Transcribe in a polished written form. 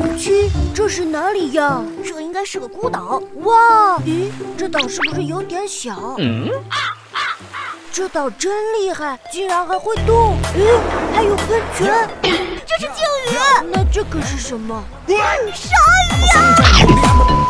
小七，这是哪里呀？ 这应该是个孤岛。 哇，咦，这岛是不是有点小？这岛真厉害，竟然还会动！咦，还有喷泉， 这是鲸鱼。 那这可是什么？ 鲨鱼呀！